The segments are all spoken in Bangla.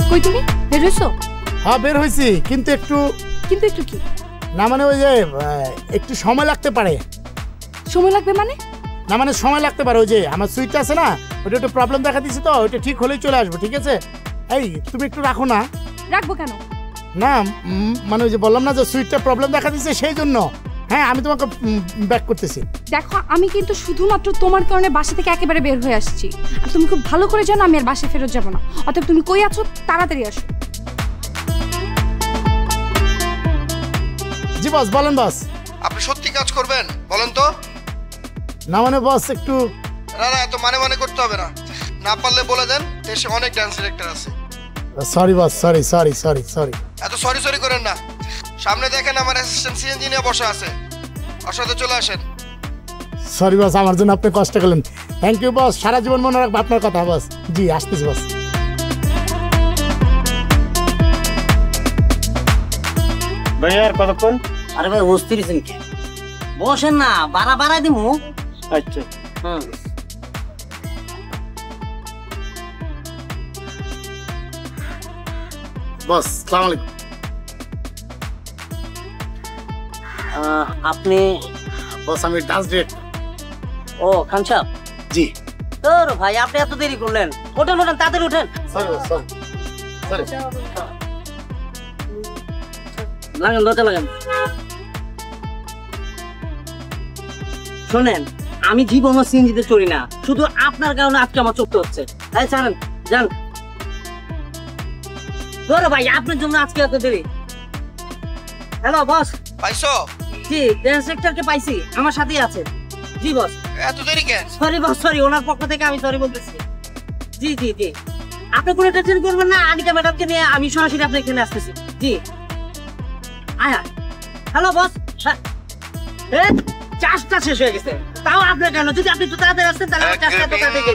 কই তুমি বের হইছো? হ্যাঁ বের হইছি, কিন্তু একটু কি? না মানে ওই যে একটু সময় লাগতে পারে। সময় লাগবে মানে? না মানে সময় লাগতে পারে, ওই যে আমার সুইচটা আছে না, ওটা একটু প্রবলেম দেখা দিচ্ছে, তো ওইটা ঠিক হলেই চলে আসবো। ঠিক আছে, এই তুমি একটু রাখো না। রাখবো কেন? না মানে ওই যে বললাম না যে সুইচটা প্রবলেম দেখা দিচ্ছে, সেই জন্য। হ্যাঁ আমি তোমাকে ব্যাক করতেছি। দেখো আমি কিন্তু শুধুমাত্র তোমার কারণে বাসা থেকে একেবারে বের হয়ে আসছি, আর তুমি খুব ভালো করে জানো আমি আর বাসায় ফেরত যাবো না। অতএব তুমি কই আছো তাড়াতাড়ি আসো। জি বস, বলেন বস। আপনি সত্যি কাজ করবেন বলেন তো? না মানে বস একটু না এত মানে করতে হবে না, না পারলে বলে দেন, দেশে অনেক ডান্স ডিরেক্টর আছে। Sorry boss, sorry. এত সরি করেন না, সামনে দেখেন আমার অ্যাসিস্ট্যান্ট সিএনজি নিয়ে বসে আছে, ওর সাথে চলে আসেন। সরি বস, আমার জন্য আপনি কষ্ট করলেন। থ্যাংক ইউ বস, সারা জীবন মনে রাখবো আপনার কথা বস। জি আসতেছি বস। ভাইয়া আর কতক্ষণ? আরে ভাই অস্থির কে বসেন না, বাড়া দিমু। আচ্ছা বস আসসালামু আলাইকুম। আপনি? বস আমি ডান্স ডিরেক্টর। ও খান সাহেব। জি। তোর ভাই আপনি এত দেরি করলেন, ওঠেন তাড়াতাড়ি ওঠেন। Sorry boss, sorry. লাগেন দরজা লাগেন। শোনেন, আমি জীবনও সিনজিতে চড়ি না, শুধু আপনার কারণে আজকে আমার চলতে হচ্ছে। তাই জানেন যান। তোর ভাই আপনার জন্য আজকে এত দেরি। Hello boss. পাইছো? জি ডান্স ডিরেক্টরকে পাইছি, আমার সাথেই আছে। জি বস। এত দেরি কেন? সরি বস, সরি, ওনার পক্ষ থেকে আমি সরি বলতেছি। জি আপনি কোনো টেনশন করবেন না, আনিকা ম্যাডামকে নিয়ে আমি সরাসরি আপনার এখানে আসতেছি। জি আয়া। Hello boss. চাষটা শেষ হয়ে গেছে, তাও আপনার কেন? যদি আপনি একটু তাড়াতাড়ি আসতেন তাহলে চাষটা তো তাড়াতাড়ি।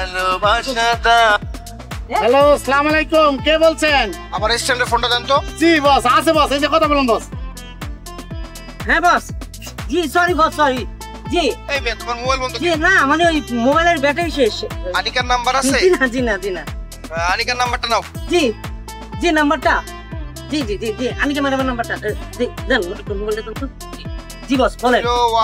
হ্যালো আসসালামু আলাইকুম, কে বলছেন? আমার অ্যাসিস্ট্যান্টের ফোনটা দেন তো। জি বস, আছে বস, এই যে কথা বলুন বস। হ্যাঁ বস। জি সরি বস, সরি। জি এই মেয়ে তোমার মোবাইল বন্ধ। জি না মানে ওই মোবাইলের ব্যাটারি শেষ। আনিকার নাম্বার আছে? জি না আনিকার নাম্বারটা নাও। জি নাম্বারটা। জি আনিকা ম্যাডামের নাম্বারটা দেন, মোবাইলটা দেন তো। জি বস বলেন।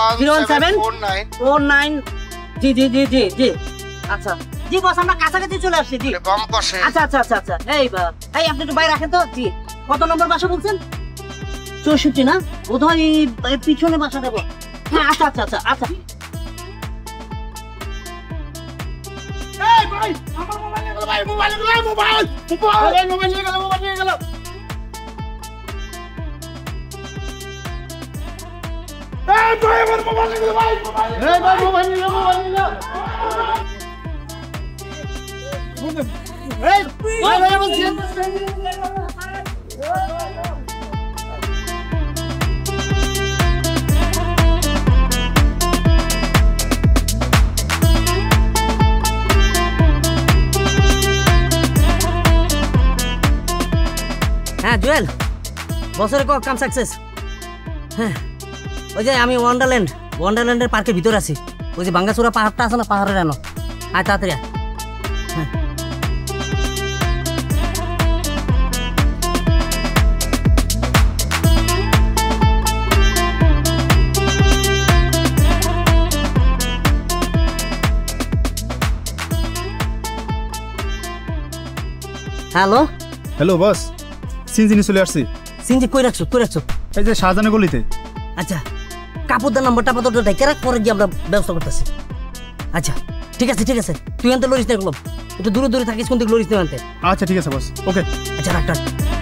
01749 জি। আচ্ছা জি বস, আমরা কাছাকাছি চলে আসছি। জি বাম পাশে। আচ্ছা এই আপনি একটু বাইরে রাখেন তো। জি কত নম্বর বাসা বলছেন? 64 না, বোধহয় পিছনে বাসা দেবো। হ্যাঁ আচ্ছা। এই ভাই আমার মোবাইল নিয়ে গেল, ভাই মোবাইল নিয়ে গেল। এই ভাই আমার মোবাইল নিয়ে গেল, ভাই মোবাইল নিয়ে গেল। হ্যাঁ জুয়েল, বছরে কাম সাকসেস। হ্যাঁ ওই যে আমি ওয়ান্ডারল্যান্ডের পার্কের ভিতরে আছি, ওই যে বাঙ্গাসুরা পাহাড়টা আছে না, পাহাড়ের এনো। আয় তাড়াতাড়ি। হ্যাঁ হ্যালো বস, সিনজিনি চলে আসছি। সিনজি কই রাখছো? এই যে শাহজাহানের গলিতে। আচ্ছা কাপুরদার নাম্বারটা আপাতত ঢেকে রাখ, পরে গিয়ে আমরা ব্যবস্থা করতেছি। আচ্ছা ঠিক আছে, তুই আনতে লরিস না, একটু দূরে থাকিস, কিন্তু লরিস না আনতে। আচ্ছা ঠিক আছে বস, ওকে। আচ্ছা রাখ।